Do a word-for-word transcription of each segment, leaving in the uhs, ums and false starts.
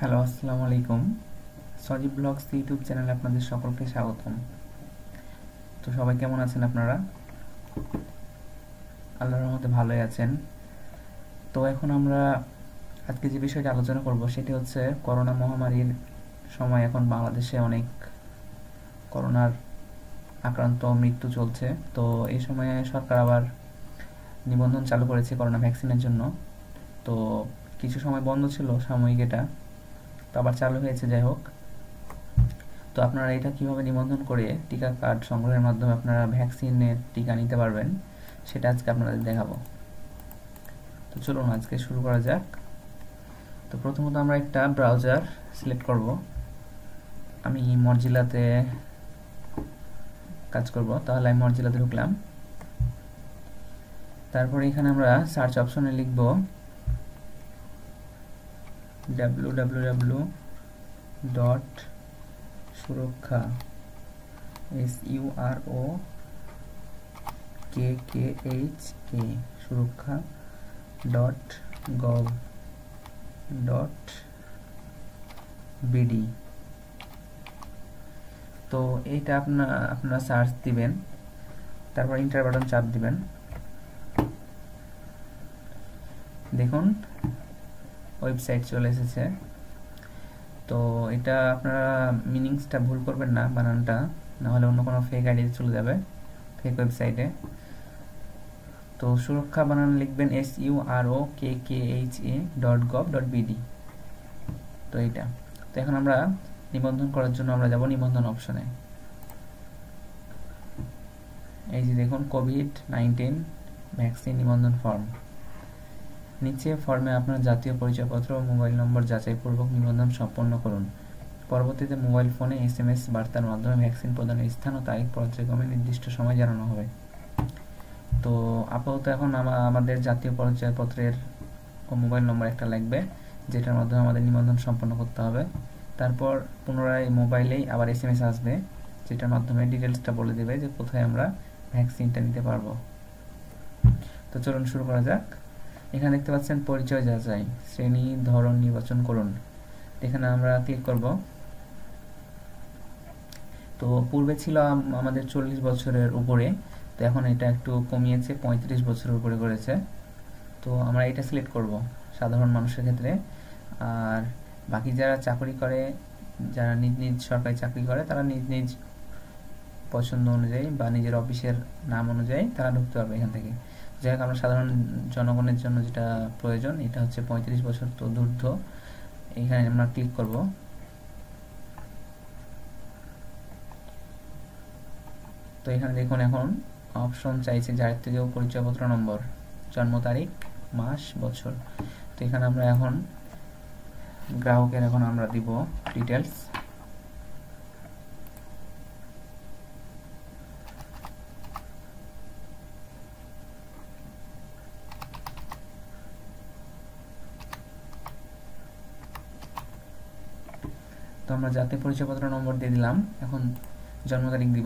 Hello, আসসালামু আলাইকুম। সজীব blogs YouTube চ্যানেলে আপনাদের সকলকে স্বাগতম। তো সবাই কেমন আছেন আপনারা? আল্লাহর রহমতে ভালোই আছেন। তো এখন আমরা আজকে যে বিষয়টা আলোচনা করব সেটি হচ্ছে করোনা মহামারীর সময় এখন বাংলাদেশে অনেক করোনার আক্রান্ত মৃত্যু চলছে। তো এই সময়ে সরকার আবার নিবন্ধন চালু করেছে করোনা ভ্যাকসিনের জন্য। তো কিছু সময় বন্ধ ছিল সাময়িক, এটা তো আবার চালু হয়েছে। যাই হোক, তো আপনারা এটা কিভাবে নিবন্ধন করে টিকা কার্ড সংগ্রহের মাধ্যমে আপনারা ভ্যাকসিনের টিকা নিতে পারবেন সেটা আজকে আপনাদের দেখাবো। তো চলুন আজকে শুরু করা যাক। তো প্রথমত আমরা একটা ব্রাউজার সিলেক্ট করব। আমি মরজিলাতে কাজ করব, তাহলে আমি মরজিলাতে ঢুকলাম। তারপরে এখানে আমরা সার্চ অপশনে লিখব W W W dot Surokkha S U R O K K H A Surokkha dot gov dot BD. তো এইটা আপনার আপনারা সার্চ দিবেন, তারপর ইন্টার বাটন চাপ দিবেন। দেখুন ওয়েবসাইট চলে এসেছে। তো এটা আপনারা মিনিংসটা ভুল করবেন না, বানানটা, না হলে অন্য কোনো ফেক আইডি চলে যাবে, ফেক ওয়েবসাইটে। তো সুরক্ষা বানান লিখবেন S U R O K K H A dot gov dot BD. তো এইটা। তো এখন আমরা নিবন্ধন করার জন্য আমরা যাব নিবন্ধন অপশনে। এই যে দেখুন কোভিড নাইন্টিন ভ্যাকসিন নিবন্ধন ফর্ম। নিচে ফর্মে আপনার জাতীয় পরিচয়পত্র ও মোবাইল নম্বর যাচাইপূর্বক নিবন্ধন সম্পন্ন করুন। পরবর্তীতে মোবাইল ফোনে এস এম এস বার্তার মাধ্যমে ভ্যাকসিন প্রদানের স্থান ও তারিখ পর্যায়ক্রমে নির্দিষ্ট সময় জানানো হবে। তো আপাতত এখন আমাদের জাতীয় পরিচয়পত্রের ও মোবাইল নম্বর একটা লাগবে, যেটার মাধ্যমে আমাদের নিবন্ধন সম্পন্ন করতে হবে। তারপর পুনরায় মোবাইলেই আবার এস এম এস আসবে, যেটার মাধ্যমে ডিটেলসটা বলে দেবে যে কোথায় আমরা ভ্যাকসিনটা নিতে পারবো। তো চলুন শুরু করা যাক। এখানে দেখতে পাচ্ছেন পরিচয় যাচাই, শ্রেণী ধরন নির্বাচন করুন। এখানে আমরা ক্লিক করব। তো পূর্বে ছিল আমাদের চল্লিশ বছরের উপরে, তো এখন এটা একটু কমিয়েছে, পঁয়ত্রিশ বছরের উপরে করেছে। তো আমরা এটা সিলেক্ট করব সাধারণ মানুষের ক্ষেত্রে। আর বাকি যারা চাকরি করে, যারা নিজ নিজ সরকারি চাকরি করে, তারা নিজ নিজ পছন্দ অনুযায়ী বা নিজের অফিসের নাম অনুযায়ী তারা ঢুকতে পারবে এখান থেকে। যাই হোক, আমরা সাধারণ জনগণের জন্য যেটা প্রয়োজন এটা হচ্ছে পঁয়ত্রিশ বছর তো ঊর্ধ্ব। এখানে আমরা ক্লিক করব। তো এখানে দেখুন এখন অপশন চাইছে জাতীয় পরিচয়পত্র নম্বর, জন্ম তারিখ, মাস, বছর। তো এখানে আমরা এখন গ্রাহকের এখন আমরা দিব ডিটেলস। তো আমরা জাতীয় পরিচয়পত্র নম্বর দিয়ে দিলাম, এখন জন্ম তারিখ দিব।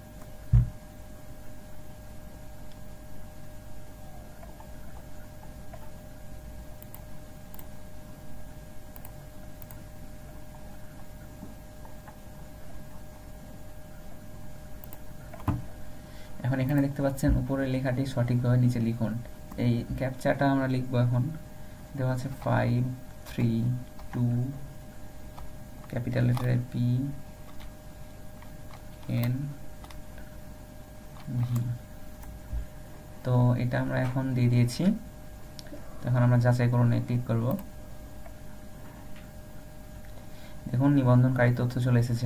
এখন এখানে দেখতে পাচ্ছেন উপরের লেখাটি সঠিকভাবে নিচে লিখুন। এই ক্যাপচাটা আমরা লিখবো। এখন দেওয়া আছে ফাইভ থ্রি টু ক্যাপিটাল লেটারে পি এন ভি। তো এটা আমরা এখন দিয়ে দিয়েছি। এখন আমরা যাচাই করুন ক্লিক করব। দেখুন নিবন্ধনকারী তথ্য চলে এসেছে।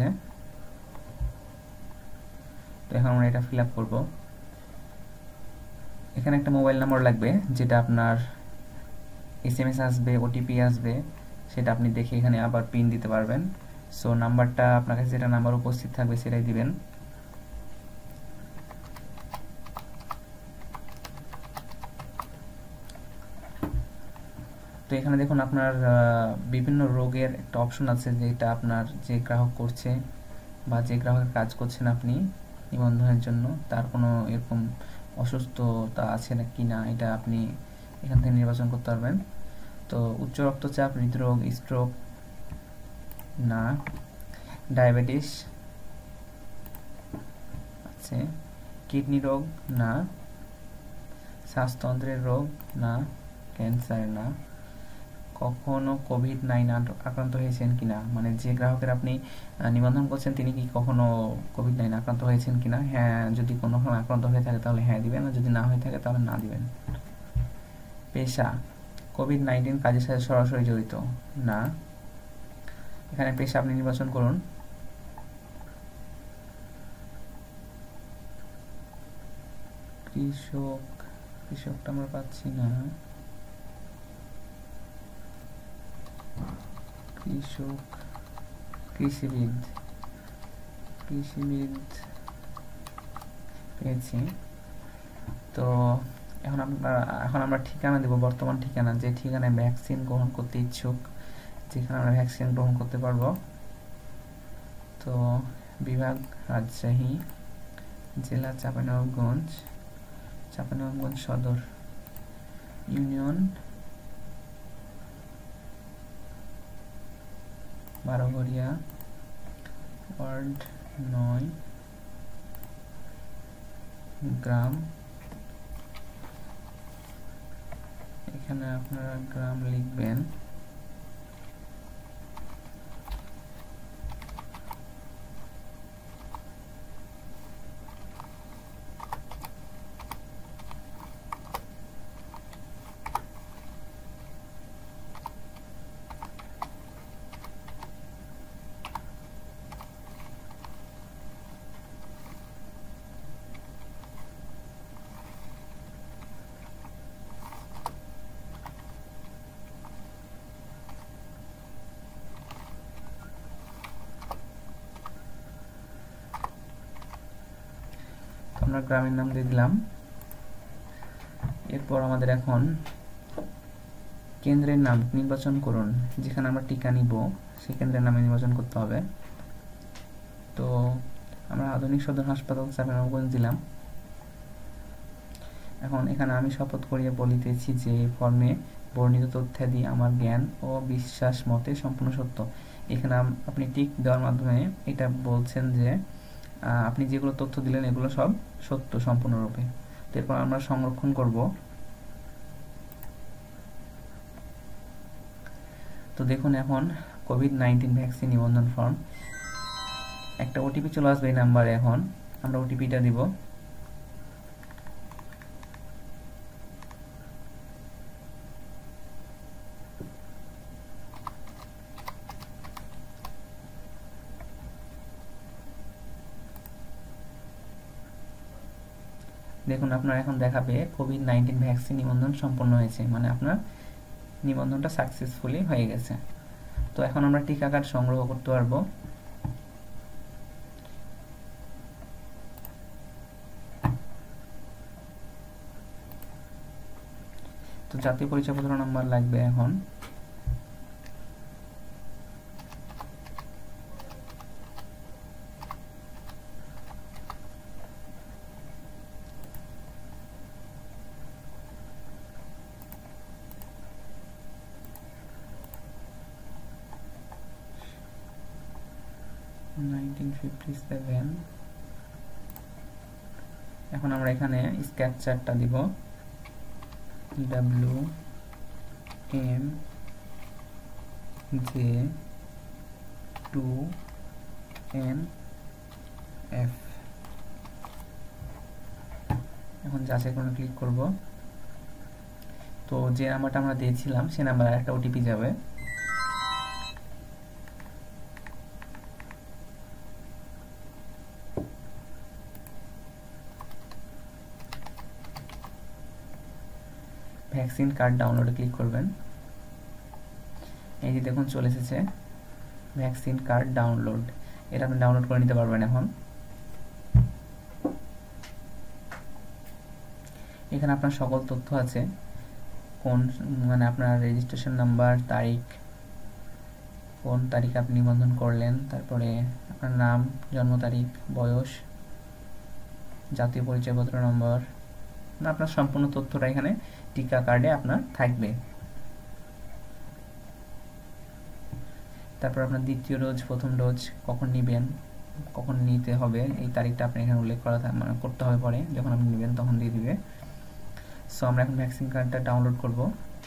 তো এখন আমরা এটা ফিল আপ করবো। এখানে একটা মোবাইল নাম্বার লাগবে, যেটা আপনার এস এম এস আসবে, ওটিপি আসবে, সেটা আপনি দেখে এখানে আবার পিন দিতে পারবেন। সো নাম্বারটা আপনার কাছে যেটা নাম্বার উপস্থিত থাকবে সেটাই দিবেন। তো এখানে দেখুন আপনার বিভিন্ন রোগের একটা অপশন আছে, যেটা আপনার যে গ্রাহক করছে বা যে গ্রাহকের কাজ করছেন আপনি নিবন্ধনের জন্য, তার কোনো এরকম অসুস্থতা আছে না কি না, এটা আপনি এখান থেকে নির্বাচন করতে পারবেন। তো উচ্চ রক্তচাপ, হৃদরোগ, স্ট্রোক, না। ডায়াবেটিস আছে। কিডনি রোগ না। শ্বাসতন্ত্রের রোগ না। ক্যান্সার না। কখনো কোভিড নাইন আক্রান্ত হয়েছেন কিনা, মানে যে গ্রাহকের আপনি নিবন্ধন করছেন তিনি কি কখনো কোভিড নাইন আক্রান্ত হয়েছেন কিনা, হ্যাঁ যদি কোনো আক্রান্ত হয়ে থাকে তাহলে হ্যাঁ দিবেন, আর যদি না হয়ে থাকে তাহলে না দিবেন। পেশা, কোভিড নাইন্টিন কাজের সাথে সরাসরি জড়িত না। এখানে পেশা আপনি নির্বাচন করুন। কৃষক, কৃষকটা আমরা পাচ্ছি না। কৃষক, কৃষিবিদ, কৃষিবিদ পেয়েছি। তো এখন আমরা এখন আমরা ঠিকানা দেব, বর্তমান ঠিকানা, যে ঠিকানায় ভ্যাকসিন গ্রহণ করতে ইচ্ছুক, যেখানে আমরা ভ্যাকসিন গ্রহণ করতে পারবো। তো বিভাগ রাজশাহী, জেলা চাঁপাইনবাবগঞ্জ, চাঁপাইনবাবগঞ্জ সদর, ইউনিয়ন বারোঘরিয়া, ওয়ার্ড নয়, গ্রাম, এখানে আপনারা গ্রাম লিখবেন। আমরা গ্রামের নাম দিয়ে দিলাম। এরপর আমাদের এখন কেন্দ্রের নাম নির্বাচন করুন, যেখানে আমরা টিকা নিব সেই কেন্দ্রের নামে নির্বাচন করতে হবে। তো আমরা আধুনিক সদর হাসপাতাল চাঁপাইনবাবগঞ্জ দিলাম। এখন এখানে আমি শপথ করিয়া বলিতেছি যে ফর্মে বর্ণিত তথ্যাদি আমার জ্ঞান ও বিশ্বাস মতে সম্পূর্ণ সত্য। এখানে আপনি টিক দেওয়ার মাধ্যমে এটা বলছেন যে আপনি যেগুলো তথ্য দিলেন এগুলো সব সত্য সম্পূর্ণরূপে। এরপর আমরা সংরক্ষণ করব। তো দেখুন এখন কোভিড নাইন্টিন ভ্যাকসিন নিবন্ধন ফর্ম, একটা ওটিপি চলে আসবে এই নাম্বারে। এখন আমরা ওটিপিটা দিব। দেখুন আপনার এখন দেখাবে কোভিড নাইন্টিন ভ্যাকসিন নিবন্ধন সম্পন্ন হয়েছে, মানে আপনার নিবন্ধনটা সাকসেসফুলি হয়ে গেছে। তো এখন আমরা টিকা কার্ড সংগ্রহ করতে পারবো। তো জাতীয় পরিচয়পত্র নাম্বার লাগবে এখন। Nineteen fifty seven. এখন আমরা এখানে স্ক্যাপচারটা দিব, W M J two N F. এখন যাচাই করে ক্লিক করব। তো যে নাম্বারটা আমরা দিয়েছিলাম সে নাম্বারে একটা ওটিপি যাবে। ভ্যাকসিন কার্ড ডাউনলোডে ক্লিক করবেন। এই যে দেখুন চলে এসেছে ভ্যাকসিন কার্ড ডাউনলোড, এটা আপনি ডাউনলোড করে নিতে পারবেন। এখন এখানে আপনার সকল তথ্য আছে, কোন মানে আপনার রেজিস্ট্রেশন নাম্বার, তারিখ, কোন তারিখে আপনি নিবন্ধন করলেন, তারপরে আপনার নাম, জন্ম তারিখ, বয়স, জাতীয় পরিচয়পত্র নম্বর, আপনার সম্পূর্ণ তথ্যটা এখানে টিকা কার্ডে আপনার থাকবে। তারপর আপনার দ্বিতীয় ডোজ, প্রথম ডোজ কখন নেবেন, কখন নিতে হবে, এই তারিখটা আপনি এখানে উল্লেখ করা মানে করতে হবে, পরে যখন আপনি নেবেন তখন দিয়ে দিবে। সো আমরা এখন ভ্যাকসিন কার্ডটা ডাউনলোড করব।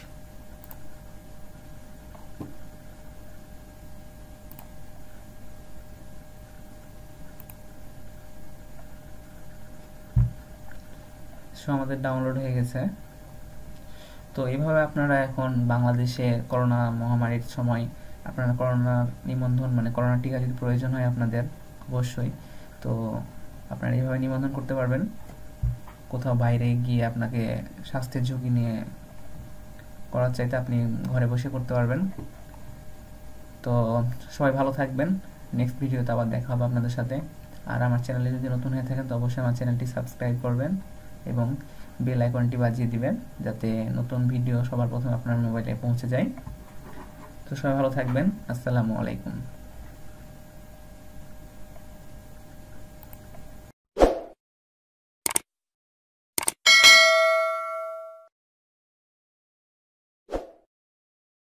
সো আমাদের ডাউনলোড হয়ে গেছে। তো এইভাবে আপনারা এখন বাংলাদেশে করোনা মহামারীর সময় আপনারা করোনা নিবন্ধন মানে করোনা টিকা যদি প্রয়োজন হয় আপনাদের অবশ্যই, তো আপনারা এইভাবে নিবন্ধন করতে পারবেন। কোথাও বাইরে গিয়ে আপনাকে স্বাস্থ্যের ঝুঁকি নিয়ে করার চাইতে আপনি ঘরে বসে করতে পারবেন। তো সবাই ভালো থাকবেন, নেক্সট ভিডিওতে আবার দেখা হবে আপনাদের সাথে। আর আমার চ্যানেলে যদি নতুন হয়ে থাকেন তো অবশ্যই আমার চ্যানেলটি সাবস্ক্রাইব করবেন এবং বেল আইকনটি বাজিয়ে দিবেন যাতে নতুন ভিডিও সবার প্রথমে আপনার মোবাইলে পৌঁছে যায়। তো সবাই ভালো থাকবেন, আসসালামু আলাইকুম।